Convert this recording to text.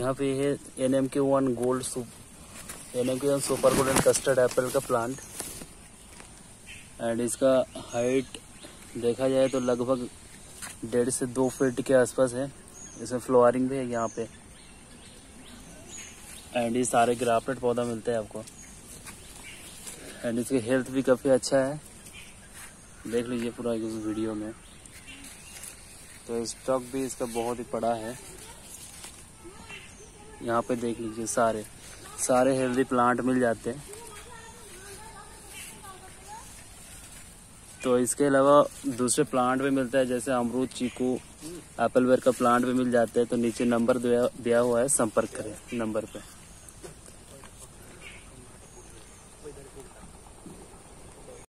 यहाँ पे है NMK1 gold NMK1 super golden custard apple का प्लांट। एंड इसका हाइट देखा जाए तो लगभग 1.5 से 2 फीट के आसपास है। इसमें फ्लावरिंग भी है यहाँ पे। एंड ये सारे ग्राफ्टेड पौधा मिलते हैं आपको। एंड इसकी हेल्थ भी काफ़ी अच्छा है, देख लीजिए पूरा इस वीडियो में। तो स्टॉक भी इसका बहुत ही बड़ा है। यहाँ पे देख लीजिए सारे हेल्दी प्लांट मिल जाते हैं। तो इसके अलावा दूसरे प्लांट भी मिलता है, जैसे अमरूद, चीकू, एप्पलवेयर का प्लांट भी मिल जाते हैं। तो नीचे नंबर दिया हुआ है, संपर्क करें नंबर पे।